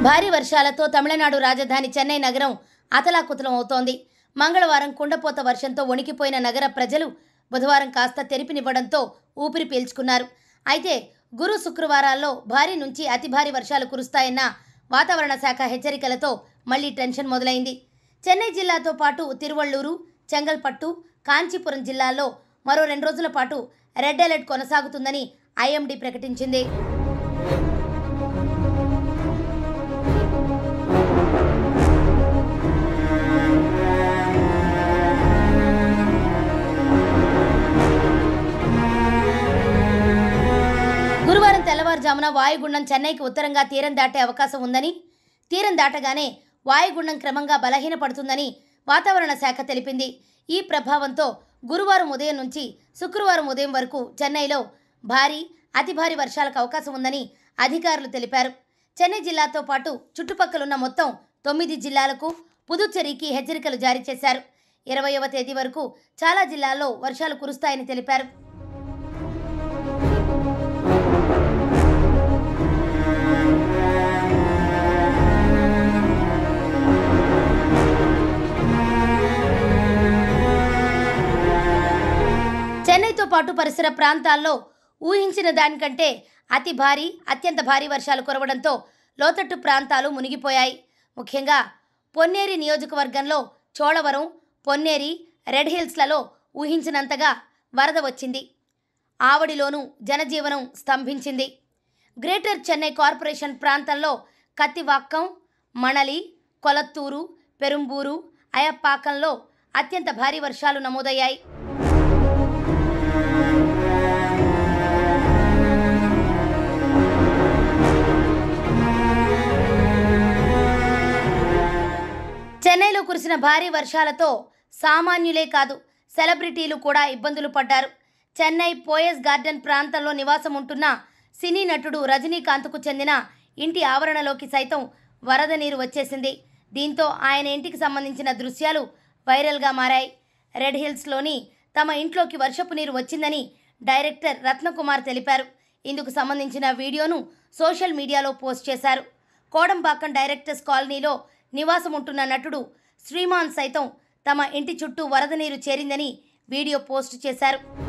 భారీ వర్షాలతో తమిళనాడు రాజధాని చెన్నై నగరం అతలాకుతలం అవుతోంది. మంగళవారం కుండపోత వర్షంతో వణికిపోయిన నగర ప్రజలు బుధవారం కాస్త తెరిపినివ్వడంతో ఊపిరి పీల్చుకున్నారు. అయితే గురు శుక్రవారాల్లో భారీ నుంచి అతి భారీ వర్షాలు కురుస్తాయన్న వాతావరణ శాఖ హెచ్చరికలతో మళ్లీ టెన్షన్ మొదలైంది. చెన్నై జిల్లాతో పాటు తిరువళ్లూరు, చెంగల్పట్టు, కాంచీపురం జిల్లాల్లో మరో 2 రోజుల పాటు రెడ్ అలర్ట్ కొనసాగుతుందని ఐఎండీ ప్రకటించింది. గురువారం తెల్లవారుజామున వాయుగుండం చెన్నైకి ఉత్తరంగా తీరం దాటే అవకాశం ఉందని, తీరం దాటగానే వాయుగుండం క్రమంగా బలహీనపడుతుందని వాతావరణ శాఖ తెలిపింది. ఈ ప్రభావంతో గురువారం ఉదయం నుంచి శుక్రవారం ఉదయం వరకు చెన్నైలో భారీ, అతి భారీ వర్షాలకు అవకాశం ఉందని అధికారులు తెలిపారు. చెన్నై జిల్లాతో పాటు చుట్టుపక్కలున్న మొత్తం 9 జిల్లాలకు పుదుచ్చేరికి హెచ్చరికలు జారీ చేశారు. 20వ తేదీ వరకు చాలా జిల్లాల్లో వర్షాలు కురుస్తాయని తెలిపారు. చెన్నైతో పాటు పరిసర ప్రాంతాల్లో ఊహించిన దానికంటే అతి భారీ, అత్యంత భారీ వర్షాలు కురవడంతో లోతట్టు ప్రాంతాలు మునిగిపోయాయి. ముఖ్యంగా పొన్నేరి నియోజకవర్గంలో చోళవరం, పొన్నేరి, రెడ్ హిల్స్లలో ఊహించినంతగా వరద వచ్చింది. ఆవడిలోనూ జనజీవనం స్తంభించింది. గ్రేటర్ చెన్నై కార్పొరేషన్ ప్రాంతంలో కత్తివాక్కం, మణలి, కొలత్తూరు, పెరుంబూరు, అయప్పాకంలో అత్యంత భారీ వర్షాలు నమోదయ్యాయి. చెన్నైలో కురిసిన భారీ వర్షాలతో సామాన్యులే కాదు, సెలబ్రిటీలు కూడా ఇబ్బందులు పడ్డారు. చెన్నై పోయస్ గార్డెన్ ప్రాంతంలో నివాసం ఉంటున్న సినీ నటుడు రజనీకాంత్కు చెందిన ఇంటి ఆవరణలోకి సైతం వరద నీరు వచ్చేసింది. దీంతో ఆయన ఇంటికి సంబంధించిన దృశ్యాలు వైరల్గా మారాయి. రెడ్ హిల్స్లోని తమ ఇంట్లోకి వర్షపు నీరు వచ్చిందని డైరెక్టర్ రత్నకుమార్ తెలిపారు. ఇందుకు సంబంధించిన వీడియోను సోషల్ మీడియాలో పోస్ట్ చేశారు. కోడంబాకం డైరెక్టర్స్ కాలనీలో నివాసం ఉంటున్న నటుడు శ్రీమాన్ సైతం తమ ఇంటి చుట్టూ వరద నీరు చేరిందని వీడియో పోస్ట్ చేశారు.